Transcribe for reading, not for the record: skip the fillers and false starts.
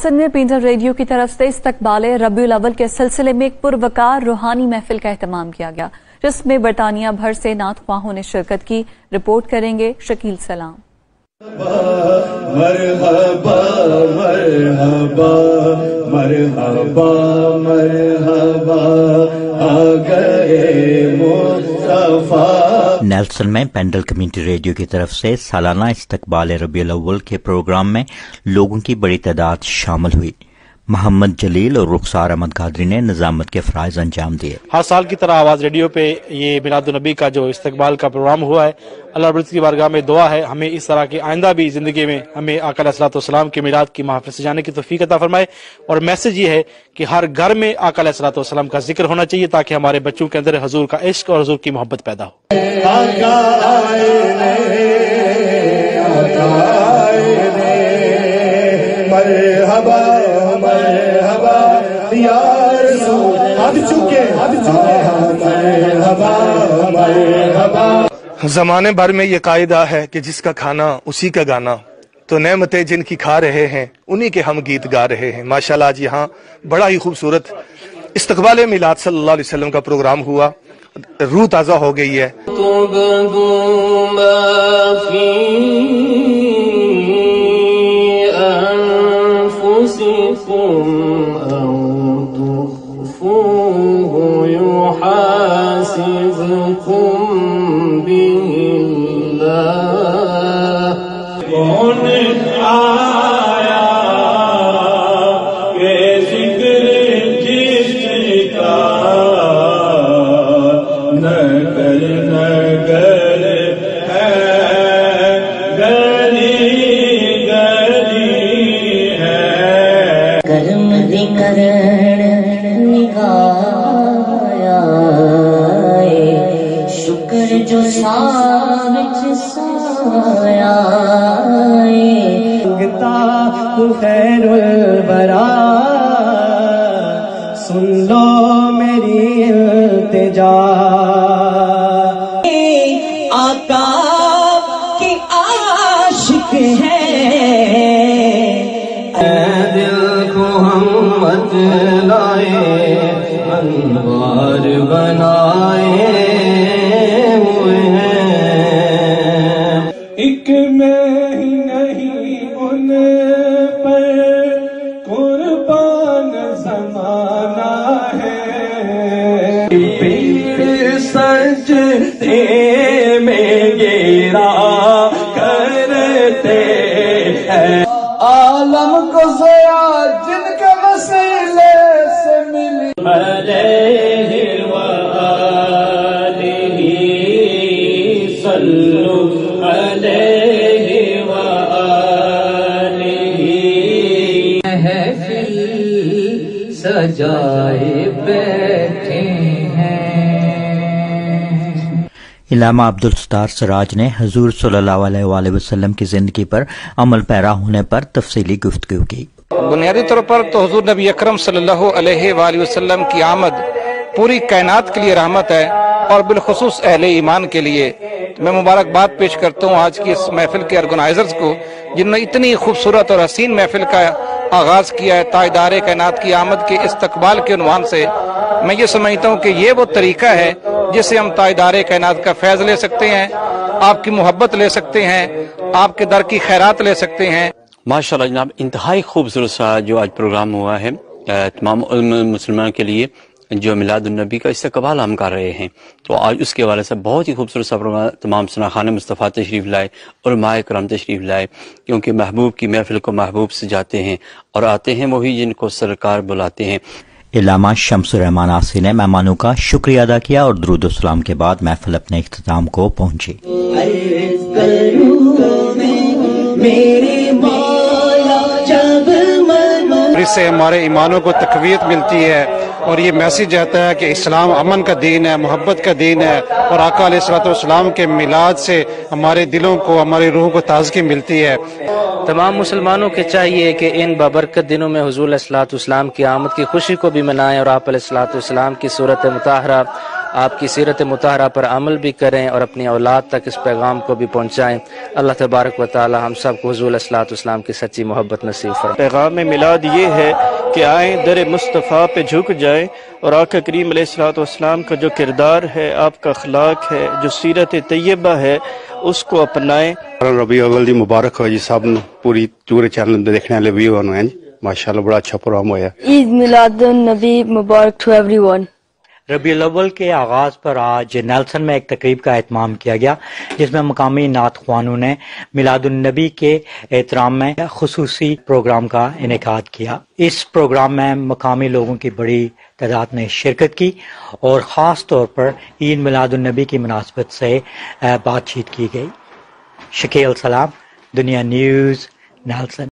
में Peter radio की तरफ से इस्तकबाल रबीउल अव्वल के सिलसिले में एक पुरवकार रूहानी महफिल का एहतमाम किया गया, जिसमें बरतानिया भर से नात ख्वाहों ने शिरकत की। रिपोर्ट करेंगे शकील सलाम। मरहबा मरहबा मरहबा मरहबा आ गए मुस्तफा। नेल्सन में पेंडल कम्युनिटी रेडियो की तरफ से सालाना इस्तकबाल रबीउल अव्वल के प्रोग्राम में लोगों की बड़ी तादाद शामिल हुई। मोहम्मद जलील और रुखसार अहमद कादरी ने निजामत के फराइज अंजाम दिए। हर साल की तरह आवाज रेडियो पे ये मिलादुन नबी का जो इस्तकबाल का प्रोग्राम हुआ है, अल्लाह रब्बुल इज्जत की बारगाह में दुआ है हमें इस तरह की आइंदा भी जिंदगी में हमें आका अलैहिस्सलातु वस्सलाम के मिलाद की महफिल से जाने की तौफीक अता फरमाए। और मैसेज ये है कि हर घर में आका अलैहिस्सलातु वस्सलाम का जिक्र होना चाहिए ताकि हमारे बच्चों के अंदर हुजूर का इश्क और हुजूर की मोहब्बत पैदा हो। ज़माने भर में ये कायदा है कि जिसका खाना उसी का गाना, तो नेमतें जिनकी खा रहे हैं उन्हीं के हम गीत गा रहे हैं। माशाल्लाह आज यहाँ बड़ा ही खूबसूरत इस्तकबाल मिलाद सल्लल्लाहु अलैहि वसल्लम का प्रोग्राम हुआ, रूह ताज़ा हो गई है। सुन लो मेरी इल्तिजा, आका के आशिक है, दिल को हम बतलाए अनवार बनाए हुए हैं। एक में ही नहीं उन पर कुर्बान ज़माना है, पीर सजदे में गिरा करते हैं। आलम को ज़या जिनके वसीले से मिली, अलैहि व आलिहि सल्लु अलैहि व आलिहि। महफिल सजाए बैठे हैं। इलामा अब्दुल सत्तार सराज ने हुजूर सल्लल्लाहु अलैहि वसल्लम की जिंदगी पर अमल पैरा होने पर तफसीली गुफ्तगू की। बुनियादी तौर पर तो हुजूर नबी अकरम सल्लल्लाहु अलैहि वसल्लम की आमद पूरी कायनात के लिए रहमत है और बिलखुसूस अहले ईमान के लिए। मैं मुबारकबाद पेश करता हूँ आज की इस महफिल के ऑर्गेनाइजर्स को, जिन्होंने इतनी खूबसूरत और हसीन महफिल का आगाज किया है ताजदार कायनात की आमद के इस्तकबाल के उन्वान से। मैं ये समझता हूँ कि ये वो तरीका है जिससे हम ताजदार कायनात का फैज़ ले सकते हैं, आपकी मोहब्बत ले सकते हैं, आपके दर की खैरात ले सकते हैं। माशाल्लाह जनाब, इंतहाई खूबसूरत सा जो आज प्रोग्राम हुआ है तमाम मुसलमानों के लिए, जो मिलादुन नबी का इस्तकबाल हम कर रहे हैं, तो आज उसके हवाले से बहुत ही खूबसूरत सा प्रोग्राम तमाम सनाखान मुस्तफ़ा तशरीफ़ लाए और माए करम तशरीफ़ लाए, क्योंकि महबूब की महफिल को महबूब से जाते हैं और आते हैं वही जिनको सरकार बुलाते हैं। इलामा शम्सुर रहमान आसी ने मेहमानों का शुक्रिया अदा किया और दुरूद और सलाम के बाद महफिल अपने इख्तिताम को पहुंची। इससे हमारे ईमानों को तक़वियत मिलती है और ये मैसेज आता है कि इस्लाम अमन का दीन है, मोहब्बत का दीन है और आका अलैहिस्सलातु वस्सलाम के मिलाद से हमारे दिलों को, हमारी रूह को ताज़गी मिलती है। तमाम मुसलमानों के चाहिए कि इन बाबरकत दिनों में हुजूर अलैहिस्सलातु वस्सलाम की आमद की खुशी को भी मनाएं और आप अलैहिस्सलातु वस्सलाम की सूरत मुताहरा آپ کی سیرت مطہرہ پر عمل بھی کریں اور اپنی اولاد تک اس پیغام کو بھی پہنچائیں۔ اللہ تبارک و تعالی ہم سب کو حضور علیہ الصلوۃ والسلام کی سچی محبت نصیب فرمائے۔ پیغام میلاد یہ ہے کہ آئیں در مصطفیٰ پہ جھک جائیں اور آقا کریم علیہ الصلوۃ والسلام کا جو کردار ہے، آپ کا اخلاق ہے، جو سیرت طیبہ ہے، اس کو اپنائیں۔ ربیع الاول دی مبارک ہو جی سب نو، پوری پورے چینل دے دیکھنے والے ویو نو ہیں جی، ماشاءاللہ بڑا اچھا پروگرام ہویا۔ عید میلاد النبی مبارک to everyone. Rabi ul Awwal کے آغاز پر آج نیلسن میں ایک تقریب کا اہتمام کیا گیا، جس میں مقامی نعت خوانوں نے میلاد النبی کے احترام میں خصوصی پروگرام کا انعقاد کیا۔ اس پروگرام میں مقامی لوگوں کی بڑی تعداد نے شرکت کی اور خاص طور پر عید میلاد النبی کی مناسبت سے بات چیت کی گئی۔ شکیل سلام، دنیا نیوز، نیلسن۔